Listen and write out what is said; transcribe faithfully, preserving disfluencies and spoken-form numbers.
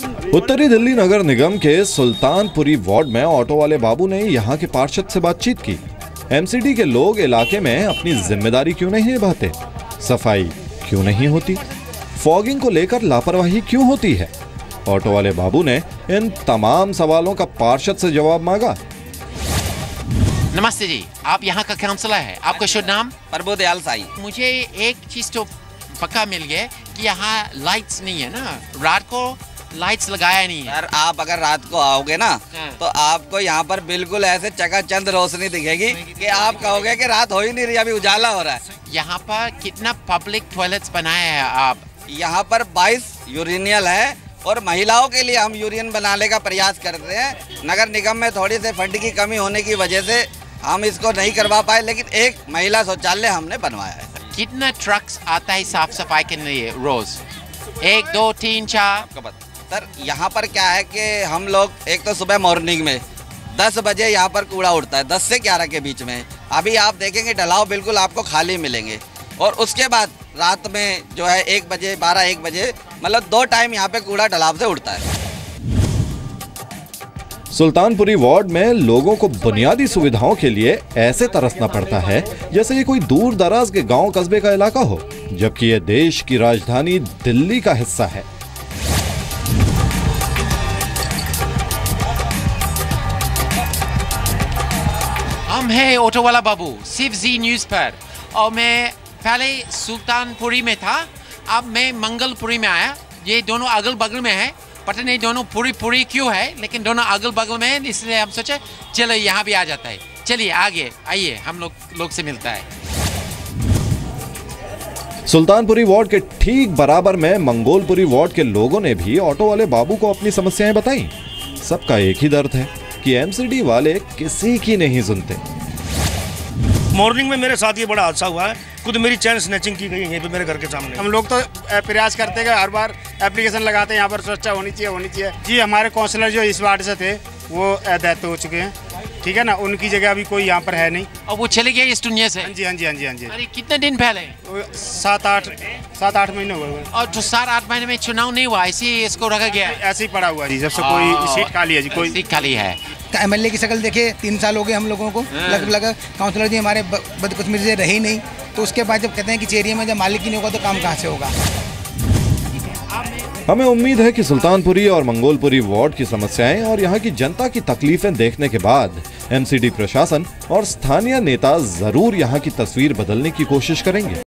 उत्तरी दिल्ली नगर निगम के सुल्तानपुरी वार्ड में ऑटो वाले बाबू ने यहाँ के पार्षद से बातचीत की। एमसीडी के लोग इलाके में अपनी जिम्मेदारी क्यों नहीं निभाते, सफाई क्यों नहीं होती, फॉगिंग को लेकर लापरवाही क्यों होती है। ऑटो वाले बाबू ने इन तमाम सवालों का पार्षद से जवाब मांगा। नमस्ते जी, आप यहाँ का काउंसलर है, आपका शुभ नाम? प्रभु दयाल साई। मुझे एक चीज तो पक्का मिल गया कि यहाँ लाइट्स नहीं है ना, रात को लाइट्स लगाया नहीं है। सर आप अगर रात को आओगे ना तो आपको यहाँ पर बिल्कुल ऐसे चकाचंद रोशनी दिखेगी कि आप कहोगे कि रात हो ही नहीं रही, अभी उजाला हो रहा है। यहाँ पर कितना पब्लिक टॉयलेट्स बनाया है आप? यहाँ पर बाईस यूरिनियल है और महिलाओं के लिए हम यूरियन बनाने का प्रयास कर रहे हैं। नगर निगम में थोड़ी सी फंड की कमी होने की वजह से हम इसको नहीं करवा पाए, लेकिन एक महिला शौचालय हमने बनवाया है। कितना ट्रक्स आता है साफ सफाई के लिए रोज? एक दो तीन चार? सर यहाँ पर क्या है कि हम लोग एक तो सुबह मॉर्निंग में दस बजे यहाँ पर कूड़ा उठता है, दस से ग्यारह के बीच में। अभी आप देखेंगे ढलाव बिल्कुल आपको खाली मिलेंगे, और उसके बाद रात में जो है एक बजे बारह एक बजे मतलब दो टाइम यहाँ पे कूड़ा ढलाव से उठता है। सुल्तानपुरी वार्ड में लोगों को बुनियादी सुविधाओं के लिए ऐसे तरसना पड़ता है जैसे ये कोई दूर दराज के गांव कस्बे का इलाका हो, जबकि ये देश की राजधानी दिल्ली का हिस्सा है। हम है ऑटो वाला बाबू, सिर्फ जी न्यूज पर, और मैं पहले सुल्तानपुरी में था, अब मैं मंगलपुरी में आया। ये दोनों अगल बगल में है, पता नहीं दोनों पूरी पूरी क्यों है, लेकिन दोनों अगल बगल में है, इसलिए हम सोचे चलो यहाँ भी आ जाता है। चलिए आगे आइए, हम लोग लोग से मिलता है। सुल्तानपुरी वार्ड के ठीक बराबर में मंगोलपुरी वार्ड के लोगों ने भी ऑटो वाले बाबू को अपनी समस्याएं बताई। सबका एक ही दर्द है कि एमसीडी वाले किसी की नहीं सुनते। मॉर्निंग में मेरे साथ ये बड़ा हादसा हुआ है, खुद मेरी चैन स्नैचिंग की गई है यहीं पे मेरे घर के सामने। हम लोग तो प्रयास करते हैं, हर बार एप्लीकेशन लगाते हैं, यहाँ पर स्वच्छता होनी चाहिए होनी चाहिए जी। हमारे काउंसलर जो इस वार्ड से थे वो डेथ हो चुके हैं, ठीक है ना, उनकी जगह अभी कोई यहाँ पर है नहीं। और वो चले गए इस दुनिया से? हाँ जी हाँ जी हाँ जी हाँ जी। अरे कितने दिन पहले? सात आठ सात आठ महीने हुए। और जो सात आठ महीने में चुनाव नहीं हुआ, ऐसे ही इसको रखा गया? ऐसे ही पड़ा हुआ जी, जब से कोई सीट खाली है जी, कोई सीट खाली है। एमएलए की शक्ल देखे, तीन साल हो गए हम लोगों को, लगभग काउंसलर जी हमारे बदकिस्मती से रहे नहीं, तो उसके बाद जब कहते हैं कि एरिया में जब मालिक ही नहीं होगा तो काम कहाँ से होगा। हमें उम्मीद है कि सुल्तानपुरी और मंगोलपुरी वार्ड की समस्याएं और यहाँ की जनता की तकलीफें देखने के बाद एमसीडी प्रशासन और स्थानीय नेता जरूर यहाँ की तस्वीर बदलने की कोशिश करेंगे।